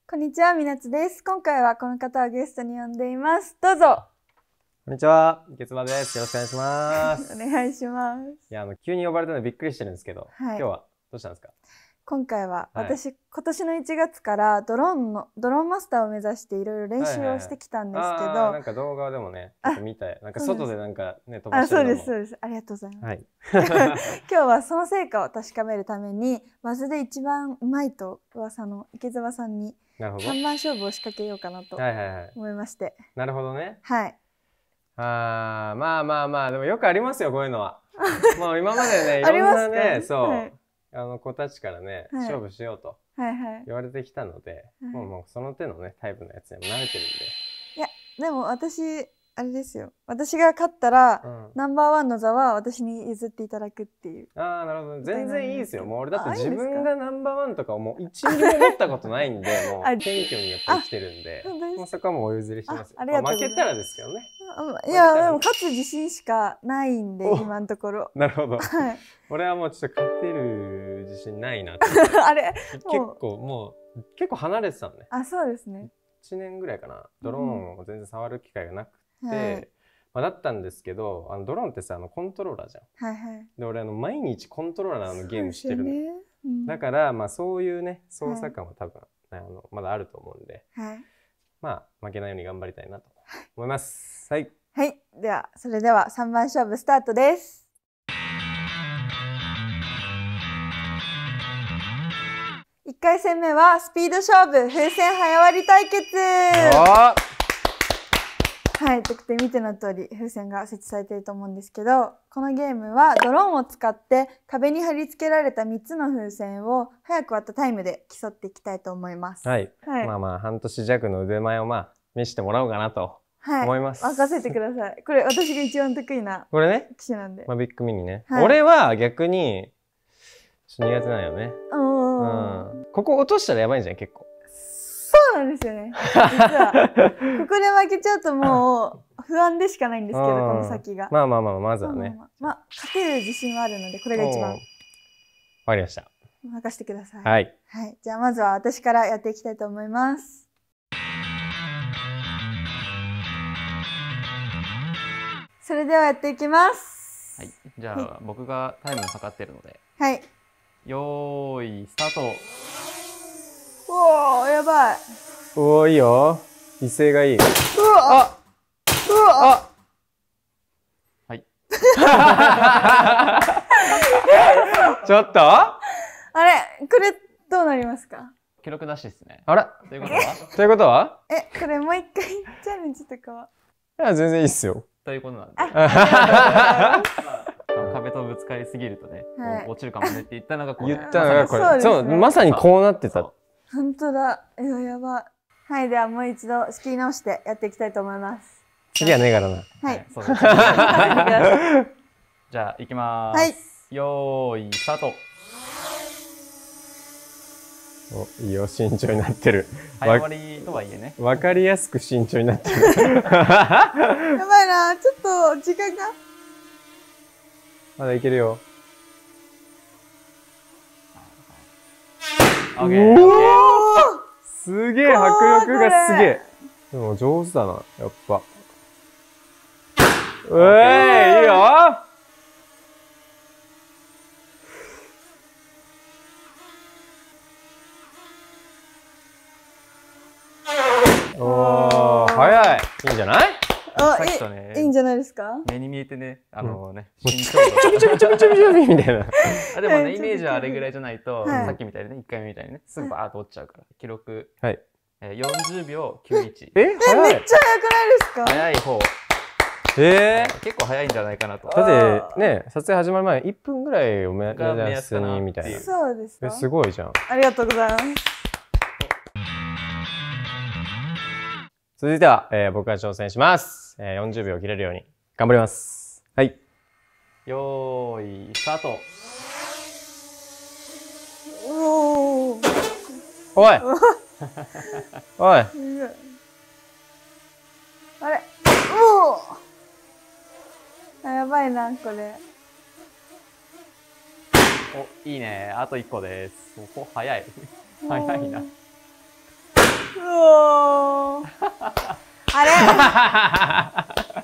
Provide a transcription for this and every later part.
こんにちは、みなつです。今回はこの方をゲストに呼んでいます。どうぞ。 こんにちは、月馬です。よろしくお願いします。 お願いします。 いや、急に呼ばれたのでびっくりしてるんですけど、今日はどうしたんですか？ 今回は私、今年の1月からドローンマスターを目指していろいろ練習をしてきたんですけど、 なんか動画でもね、ちょっと見たい。なんか外でなんかね、飛ばしてるのも。 そうです。ありがとうございます。 はい。 今日はその成果を確かめるために、マスで一番うまいと噂の池澤さんに3番勝負を仕掛けようかなと思いまして。 なるほどね。 はい。 まあ、でもよくありますよ、こういうのは。もう今までね、いろんなね、そう、子たちからね、勝負しようと言われてきたので、もうその手のね、タイプのやつにも慣れてるんで。 いや、でも私、あれですよ。私が勝ったら、ナンバーワンの座は私に譲っていただくっていう。 なるほど。全然いいですよ。もう俺だって自分がナンバーワンとかもう1ミリも持ったことないんで、もう謙虚にやっぱ生きてるんで、もうそこはもうお譲りしますよ。負けたらですけどね。 いや、でも勝つ自信しかないんで、今のところ。 なるほど。俺はもうちょっと勝てる自信ないなって。 あれ結構離れてたのね。 あ、そうですね。 1年ぐらいかな。ドローンを全然触る機会がなくて、だったんですけど、ドローンってさ、コントローラーじゃん。で、俺毎日コントローラーのゲームしてるの。だから、そういうね、操作感は多分、まだあると思うんで、負けないように頑張りたいなと思います。はい。 はい。では、それでは3番勝負スタートです。1回戦目はスピード勝負風船早割り対決。はい、得点見ての通り風船が設置されていると思うんですけど、このゲームはドローンを使って壁に貼り付けられた3つの風船を早く割ったタイムで競っていきたいと思います。 はい。半年弱の腕前を見せてもらおうかなと思います。 任せてください。これ私が一番得意な機種なんで。 ビッグミニね。俺は逆に苦手なんよね。ここ落としたらやばいんじゃん、結構。 そうなんですよね。実はここで負けちゃうともう不安でしかないんですけど、この先が。 まずはね。 勝てる自信はあるので、これが一番。 わかりました。 任せてください。 はい。 じゃあまずは私からやっていきたいと思います。それではやっていきます。 はい。じゃあ僕がタイムを測ってるので。 はい。 よーいスタート。 おお、やばい。 おお、いいよ。威勢がいい。 はい。 ちょっと。 あれ、これどうなりますか？ 記録なしですね。 あら。 ということは？ ということは？ これもう一回チャレンジとかは？ いや、全然いいっすよ。 ということなんで。壁とぶつかりすぎるとね、落ちるかもねって言ったのがこれ。 言ったのがこれ。そう、まさにこうなってた。 本当だ。やばい。はい、ではもう一度仕切り直してやっていきたいと思います。 次はねえからな。 はい。 そうです。じゃあ行きまーす。はい。よーいスタート。 お、いいよ、慎重になってる。 早割りとはいえね。 わかりやすく慎重になってる。 やばいな、ちょっと時間が。 まだいけるよ。 オッケー。 すげえ、迫力がすげえ。でも上手だな、やっぱ。いいよ。おー、早い。いいんじゃない？ さっきとね、 いいんじゃないですか？ 目に見えてね、身長がちょびみたいな。 でもね、イメージはあれぐらいじゃないと、さっきみたいにね、1回目みたいにね、すぐバーッと落ちちゃうから。記録、40秒91。 めっちゃ早くないですか？ 早い方。結構早いんじゃないかなと。 だってね、撮影始まる前1分ぐらいを目安にみたいな。 そうですか？ すごいじゃん。 ありがとうございます。 続いては、僕が挑戦します。40秒切れるように頑張ります。はい。 よーい、スタート。 おー。 おいおい。 あれ、おお。やばいな、これ。 お、いいね。あと1個です。早い。早いな。 おー。あ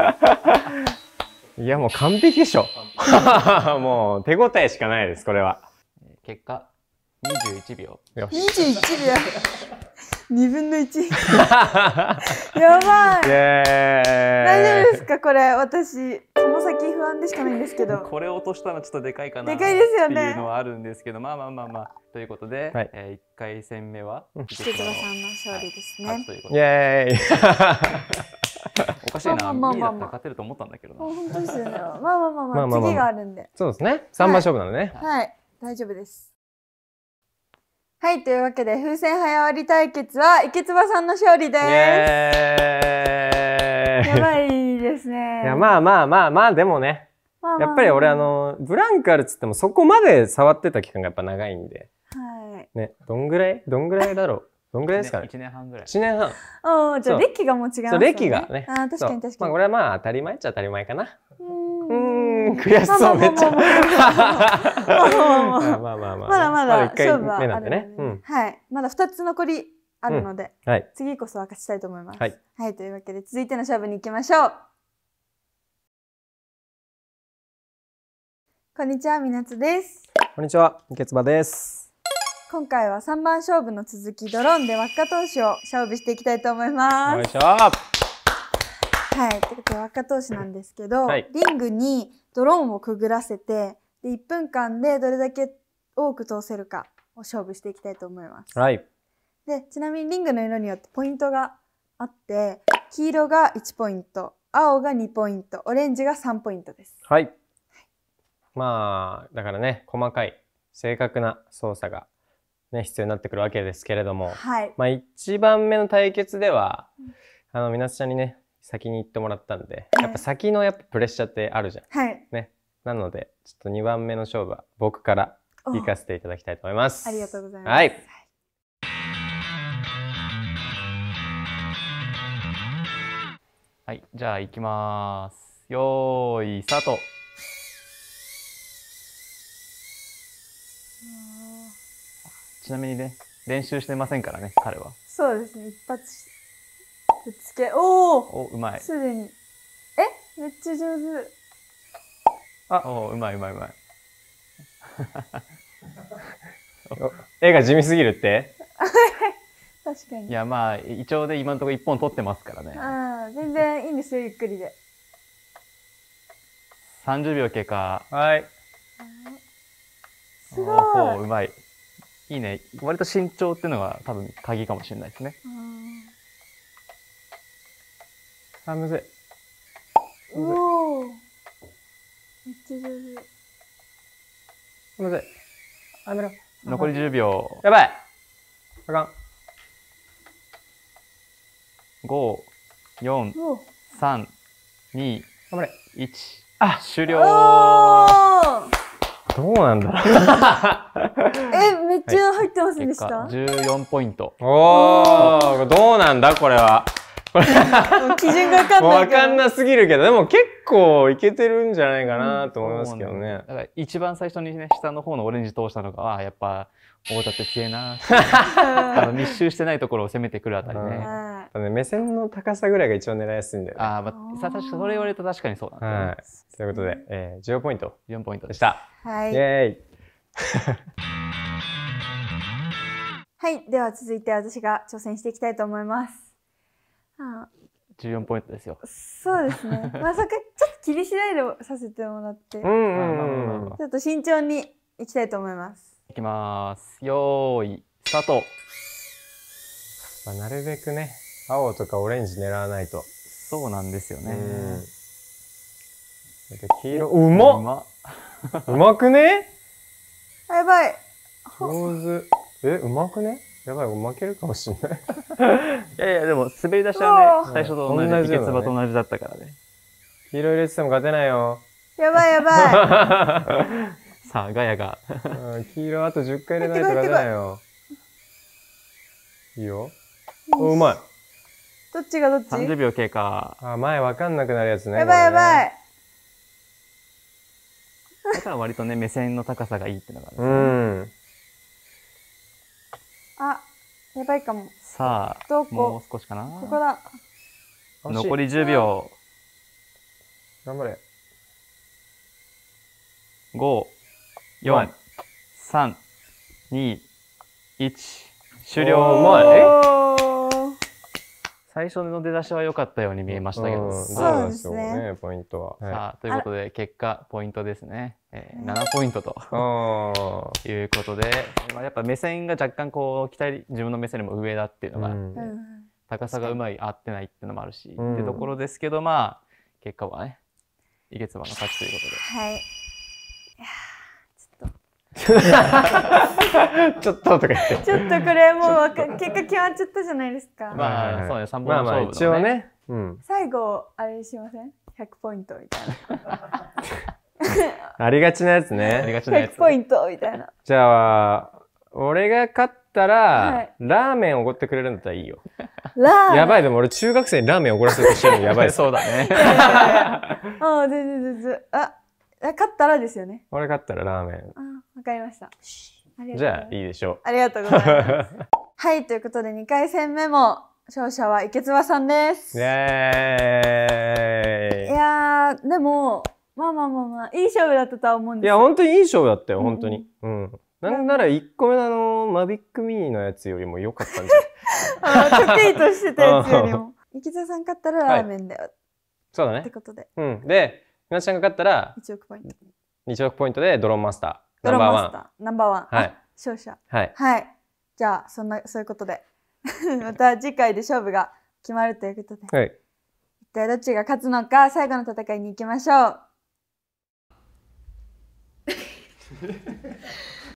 れいやもう完璧でしょ。もう手応えしかないです、これは。 結果、21秒。 よし。21秒。2分の1。やばい。大丈夫ですかこれ、私。この先不安でしかないんですけど。 これを落としたのはちょっとでかいかな。 でかいですよね。 っていうのはあるんですけど、まあ。ということで、はい、1回戦目は、 池津さんの勝利ですね。 イェーイ。 おかしいな、2位だったら勝てると思ったんだけどな。 本当ですよね。まあ、次があるんで。 そうですね。3番勝負なのね。 はい、大丈夫です。はい、というわけで、風船早割り対決は、池津さんの勝利です。やばいですね。 いや、まあ、でもね。やっぱり俺、ブランクあるっつっても、そこまで触ってた期間がやっぱ長いんで。はい。ね、どんぐらいだろう。どんぐらいですかね。 1年半ぐらい。 1年半。 じゃあ歴がもう違う。 そう、歴がね。 あ、確かに。 まあ、これはまあ、当たり前っちゃ当たり前かな。悔しそう、めっちゃ。まだ勝負はあるんでね。はい。まだ2つ残りあるので、次こそは勝ちたいと思います。はい。というわけで、続いての勝負に行きましょう。こんにちは、みなつです。 こんにちは、池津です。 今回は3番勝負の続き、ドローンで輪っか投手を勝負していきたいと思います。 よいしょ。 はい、ということで輪っか投手なんですけど、リングにドローンをくぐらせて、で1分間でどれだけ多く通せるかを勝負していきたいと思います。はい。で、ちなみにリングの色によってポイントがあって、黄色が1ポイント、青が2ポイント、オレンジが3ポイントです。はい。 まあ、だからね、細かい、正確な操作が、ね、必要になってくるわけですけれども、はい。まあ、1番目の対決では、みなつちゃんにね、先に行ってもらったんで、やっぱ先のプレッシャーってあるじゃん。はい。ね。なので、ちょっと2番目の勝負は僕から行かせていただきたいと思います。 ありがとうございます。 はい。 はい、じゃあ行きます。よーい、スタート。ちなみにね、練習してませんからね、彼は。 そうですね、一発ぶつけ。お、 うまい。 すでに。めっちゃ上手。 うまい。 絵が地味すぎるって確かに。 いや、まあ、イチョウで今のところ1本取ってますからね。 全然いいんですよ、ゆっくりで。 30秒経過。 はい。 すごい。 うまい。いいね。割と慎重っていうのが多分鍵かもしれないですね。 むずい。 おお。めっちゃ上手。 むずい。やめろ。 残り10秒。 やばい。あかん。 5、4、3、2、 頑張れ。 1。終了。 どうなんだろう。 めっちゃ入ってませんでした。 14ポイント。 おお、どうなんだこれは。これ基準が分かんない。 分かんなすぎるけど、でも結構いけてるんじゃないかなと思いますけどね。 だから一番最初にね、下の方のオレンジ通したのが、やっぱ太田って強いな。密集してないところを攻めてくるあたりね。 目線の高さぐらいが一番狙いやすいんだよね。 確かにそれ言われると確かにそうなんです。 ということで、14ポイント。 14ポイントでした。 はい。 イェーイ。 はい、では続いて私が挑戦していきたいと思います。 14ポイントですよ。 そうですね。まさかちょっと気にしないでさせてもらって、ちょっと慎重にいきたいと思います。 いきます。よーい、スタート。なるべくね、青とかオレンジ狙わないと。 そうなんですよね。 黄色、うまくね？ やばい。 上手。うまくね？やばい、負けるかもしれない。 いやでも滑り出しはね、最初と同じ、池つばと同じだったからね。 黄色入れてても勝てないよ。 やばい。 さあ、ガヤが。 黄色あと10回入れないと勝てないよ。いいよ。うまい。 どっちがどっち？ 30 秒経過。 前わかんなくなるやつね。 やばい。 だから割とね、目線の高さがいいってのがあるんですね。 やばいかも。 さあ、もう少しかな。 ここだ。 残り10秒。 頑張れ。 5、4、3、2、1。終了。最初の出だしは良かったように見えましたけど。 そうですね。 ポイントは。 さあ、ということで、結果、ポイントですね。7ポイントということで、やっぱ目線が若干こう、自分の目線よりも上だっていうのがあって、高さが合ってないっていうのもあるし、っていうところですけど、まあ、結果はね、いけつばの勝ちということで。 はい。いやちょっととか言って。 ちょっとこれもう結果決まっちゃったじゃないですか。 まあ、そうね、3本の勝負のね。 一応ね。 最後、あれしません ?100 ポイントみたいな。 ありがちなやつね。 100ポイントみたいな。 じゃあ、俺が勝ったら、ラーメンおごってくれるんだったらいいよ。やばい、でも俺中学生にラーメンおごらせようとしてるのやばい。 そうだね。 ああ、全然。勝ったらですよね。 俺勝ったらラーメン。 わかりました。 じゃあ、いいでしょう。 ありがとうございます。はい、ということで2回戦目も勝者は池翼さんです。 イエーイ。 いやー、でも、まあ、いい勝負だったとは思うんですよ。 いや、本当にいい勝負だったよ、本当に。なんなら1個目のマビックミニのやつよりも良かったんじゃん。得意としてたやつよりも。池澤さん勝ったらラーメンだよ。 そうだね。 ってことで。 で、ひなちゃんが勝ったら、 1億ポイント。 1億ポイントでドローンマスター。 ドローンマスター。ナンバーワン。 はい。 勝者。 はい。 はい。じゃあ、そういうことで。また次回で勝負が決まるということで。 はい。 一体どっちが勝つのか、最後の戦いに行きましょう。